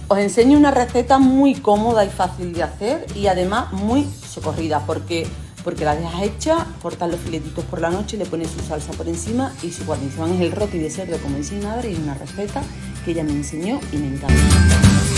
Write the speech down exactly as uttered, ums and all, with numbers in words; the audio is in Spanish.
Os enseño una receta muy cómoda y fácil de hacer y además muy socorrida porque, porque la dejas hecha, cortas los filetitos por la noche, le pones su salsa por encima y su guarnición es el roti de cerdo como diseñadora y es una receta que ella me enseñó y me encanta.